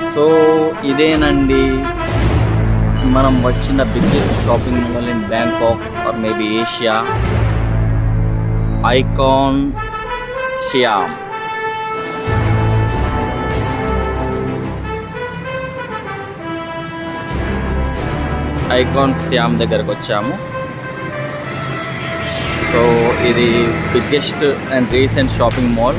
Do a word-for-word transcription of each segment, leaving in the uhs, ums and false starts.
So ఇదేనండి మనం వచ్చిన biggest shopping mall in Bangkok or maybe Asia, Icon Siam. Icon Siam దగ్గరకు వచ్చాము. సో ఇది biggest and recent shopping mall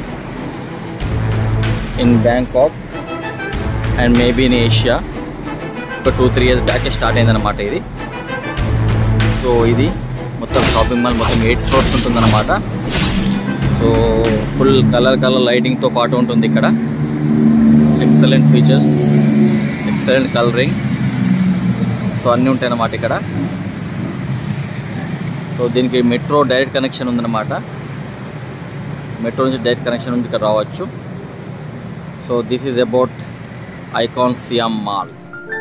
in Bangkok and maybe in Asia. ఒక two three years బ్యాకే start అయిందన్నమాట ఇది. సో ఇది మొత్తం షాపింగ్ మాల్ మొత్తం ఎయిట్ ఫ్లోర్స్ ఉంటుందన్నమాట. సో ఫుల్ కలర్ కలర్ లైటింగ్తో పాటు ఉంటుంది ఇక్కడ. Excellent features, excellent colouring, so అన్నీ ఉంటాయి అన్నమాట ఇక్కడ. సో దీనికి మెట్రో డైరెక్ట్ కనెక్షన్ ఉందన్నమాట. మెట్రో నుంచి డైరెక్ట్ కనెక్షన్ ఉంది, ఇక్కడ రావచ్చు. So this is about Icon Siam mall.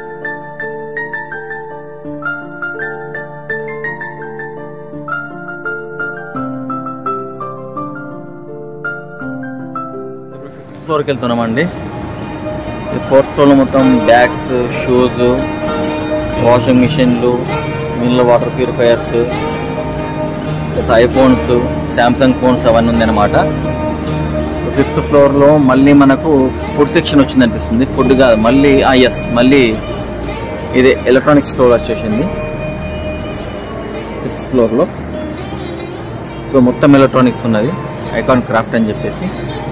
ఇప్పుడు ఫిఫ్త్ ఫ్లోర్కి వెళ్తున్నామండి. ఈ ఫోర్త్ ఫ్లోర్లో మొత్తం బ్యాగ్స్, షూస్, వాషింగ్ మిషన్లు, mineral water purifiers, iPhones, Samsung phones అవన్నీ ఉందన్నమాట. ఫిఫ్త్ ఫ్లోర్లో మళ్ళీ మనకు ఫుడ్ సెక్షన్ వచ్చింది అనిపిస్తుంది. ఫుడ్ కాదు, మళ్ళీ ఎస్ మళ్ళీ ఇది ఎలక్ట్రానిక్ స్టోర్ వచ్చేసింది ఫిఫ్త్ ఫ్లోర్లో. సో మొత్తం ఎలక్ట్రానిక్స్ ఉన్నది, ఐకాన్ క్రాఫ్ట్ అని చెప్పేసి.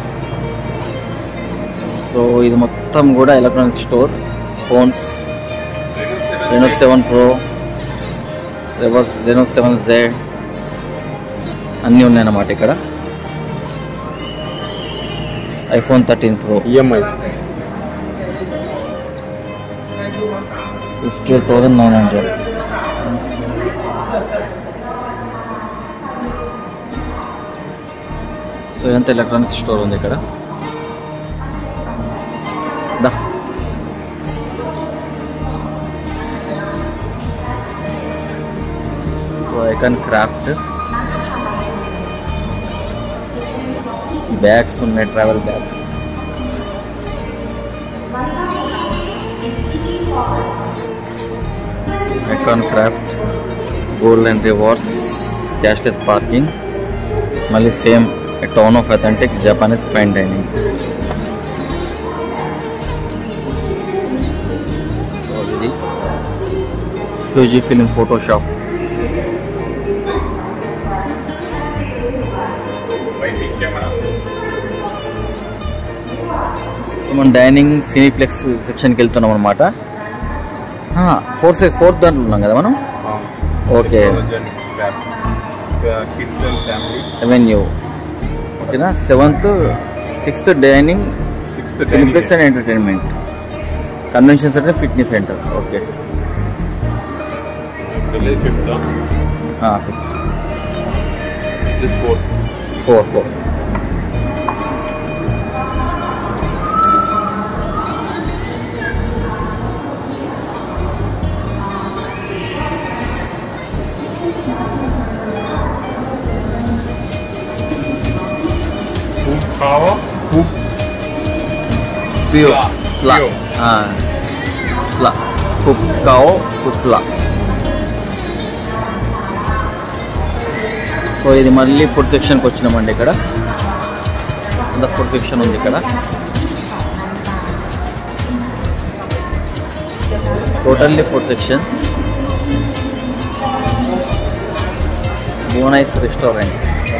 సో ఇది మొత్తం కూడా electronic store. Phones, Reno seven pro, reverse Reno seven Z అన్నీ ఉన్నాయన్నమాట ఇక్కడ. IPhone thirteen pro EMI fifty eight thousand nine hundred. So ఇదంతా ఎలక్ట్రానిక్స్ స్టోర్ ఉంది ఇక్కడ. దా సో ఐకాన్ క్రాఫ్ట్ బ్యాగ్స్ ఉన్నాయి, travel bags. Icon Craft, gold and rewards, cashless parking, మళ్ళీ same town of authentic Japanese fine dining. So ఇది Fuji film photo shop. మనం dining cineplex సెక్షన్కి వెళ్తున్నాం అనమాట. ఫోర్త్ ఫోర్త్ దాంట్లో ఉన్నాం కదా మనం. ఓకే, అవెన్యూ ఓకేనా. Seventh sixth dining, cineplex and entertainment, convention centre, fitness centre. Okay fifth four four so ఇది మళ్ళీ ఫుడ్ సెక్షన్కి వచ్చినామండి. ఇక్కడ అంత ఫుడ్ సెక్షన్ ఉంది ఇక్కడ. Totally food section. బోనైస్ రెస్టారెంట్,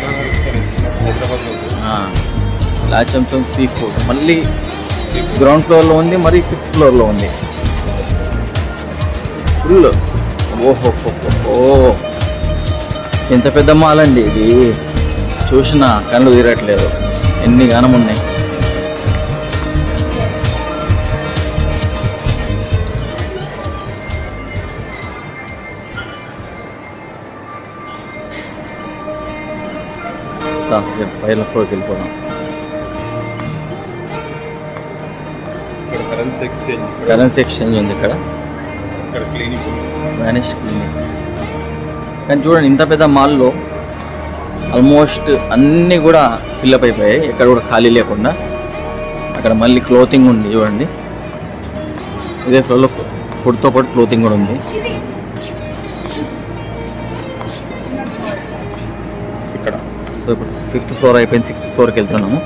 లాచంచం సీ ఫుడ్ మళ్ళీ గ్రౌండ్ ఫ్లోర్లో ఉంది, మరి ఫిఫ్త్ ఫ్లోర్లో ఉంది ఫుల్. ఓహో ఓ ఎంత పెద్ద మాల్ అండి ఇది, చూసినా కళ్ళు తీరట్లేదు, ఎన్ని గానం ఉన్నాయి. పైన ఫ్లోర్కి వెళ్ళిపోదాం. కరెన్సీ ఎక్స్చేంజ్ ఉంది ఇక్కడ, వ్యానిష్ క్లినిక్. కానీ చూడండి ఇంత పెద్ద మాల్లో ఆల్మోస్ట్ అన్నీ కూడా ఫిల్అప్ అయిపోయాయి, ఎక్కడ కూడా ఖాళీ లేకుండా. అక్కడ మళ్ళీ క్లోతింగ్ ఉంది చూడండి, ఇదే ఫ్లోర్లో ఫుడ్తో పాటు క్లోతింగ్ కూడా ఉంది. ఇక్కడ సో ఇప్పుడు ఫిఫ్త్ ఫ్లోర్ అయిపోయింది, సిక్స్త్ ఫ్లోర్కి వెళ్తున్నాము.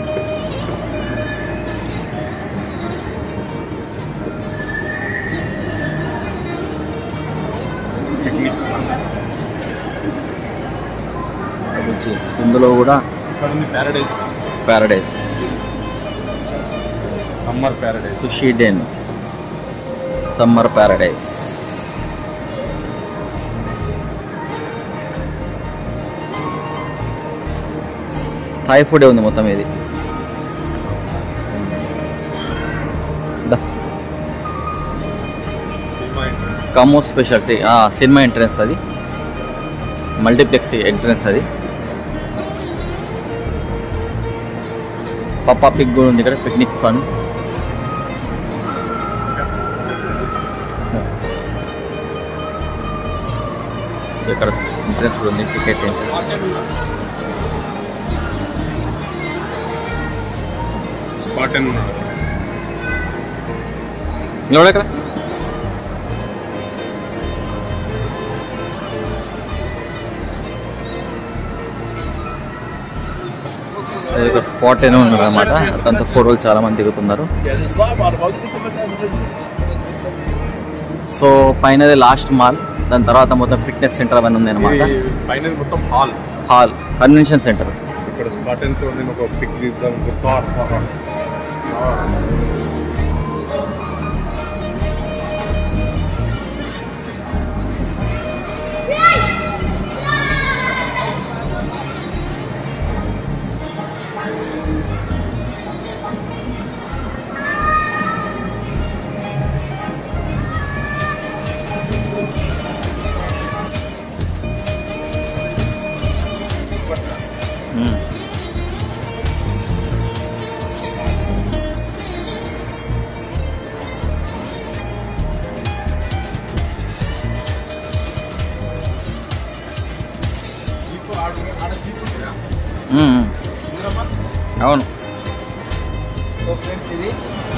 ఇందులో కూడా paradise paradise summer paradise sushi den summer paradise. Thai ఫుడే ఉంది మొత్తం ఇది. కమో స్పెషాలిటీ సినిమా ఎంట్రన్స్, అది మల్టీప్లెక్స్ ఎంట్రన్స్. అది పప్పా పిక్ కూడా ఉంది ఇక్కడ, పిక్నిక్ ఫన్. సో ఇక్కడ ఎంట్రన్స్ కూడా ఉంది, టికెట్ స్పాటన్ ఇక్కడ. ఇక్కడ స్పాట్ అయినా ఉన్నారు అనమాట, దాంతో ఫోటోలు చాలా మంది దిగుతున్నారు. సో పైనది లాస్ట్ మాల్, దాని తర్వాత మొత్తం ఫిట్నెస్ సెంటర్ అవన్నీ ఉంది అనమాట. మొత్తం హాల్ హాల్ కన్వెన్షన్ సెంటర్. ఇక్కడ స్పాటన్ తో నేను ఒక పిక్ తీద్దాం. అవును. సో ఫ్రెండ్స్, ఇది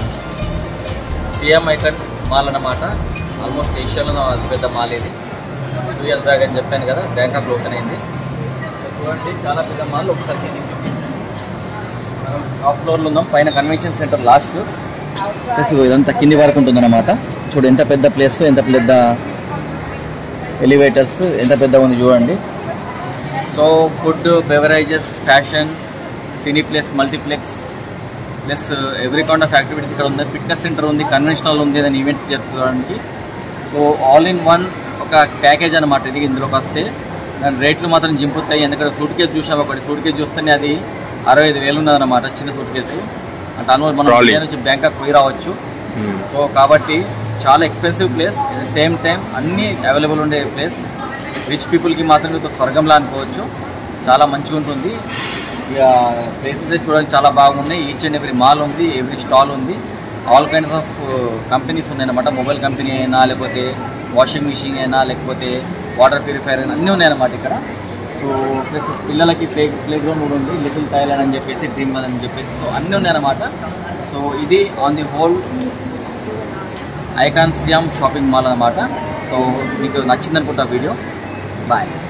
సిఎం ఐకాన్ మాల్ అన్నమాట. ఆల్మోస్ట్ ఏషియాలో అతిపెద్ద మాల్ ఇది. టూ ఇయర్స్ బ్యాక్ అని చెప్పాను కదా, బ్యాంకాక్ ఓపెన్ అయింది. సో చూడండి, చాలా పెద్ద మాల్. ఒకసారి మనం టాప్ ఫ్లోర్లో ఉన్నాం, పైన కన్వెన్షన్ సెంటర్ లాస్ట్. ప్లస్ ఇదంతా కింది వరకు ఉంటుందన్నమాట. చూడు ఎంత పెద్ద ప్లేస్, ఎంత పెద్ద ఎలివేటర్స్, ఎంత పెద్దగా ఉంది చూడండి. So food, beverages, fashion, cineplex, multiplex, plus every count of activities ఇక్కడ ఉంది. ఫిట్నెస్ సెంటర్ ఉంది, కన్వెన్షనల్ ఉంది, ఏదైనా ఈవెంట్స్ చేసుకోవడానికి. సో ఆల్ ఇన్ వన్ ఒక ప్యాకేజ్ అనమాట ఇది. ఇందులోకి వస్తే దాని రేట్లు మాత్రం జింపుతాయి. ఎందుకంటే సూట్ కేసు చూసాం, ఒకటి సూట్ కేసు చూస్తేనే అది అరవై ఐదు వేలు ఉన్నదన్నమాట, చిన్న సూట్ కేసు. అంటే ఆల్మోస్ట్ మనం ఇండియా నుంచి బ్యాంకాక్ పోయి రావచ్చు. సో కాబట్టి చాలా expensive place, at the same time అన్నీ అవైలబుల్ ఉండే ప్లేస్. రిచ్ పీపుల్కి మాత్రం ఒక స్వర్గంలా అనుకోవచ్చు. చాలా మంచిగా ఉంటుంది. ఇక ప్లేసెస్ చూడడానికి చాలా బాగున్నాయి. ఈచ్ అండ్ ఎవ్రీ మాల్ ఉంది, ఎవ్రీ స్టాల్ ఉంది. ఆల్ కైండ్స్ ఆఫ్ కంపెనీస్ ఉన్నాయన్నమాట. మొబైల్ కంపెనీ అయినా, లేకపోతే వాషింగ్ మిషన్ అయినా, లేకపోతే వాటర్ ప్యూరిఫైర్ అయినా, అన్నీ ఉన్నాయన్నమాట ఇక్కడ. సో ప్లస్ పిల్లలకి ప్లే ప్లే గ్రౌండ్ కూడా ఉంది, లిటిల్ థాయిలాండ్ అని చెప్పేసి, డ్రీమ్ అని చెప్పేసి. సో అన్నీ ఉన్నాయన్నమాట. సో ఇది on the whole Icon Siam shopping mall అన్నమాట. సో మీకు నచ్చిందనుకుంటా వీడియో. బాయ్.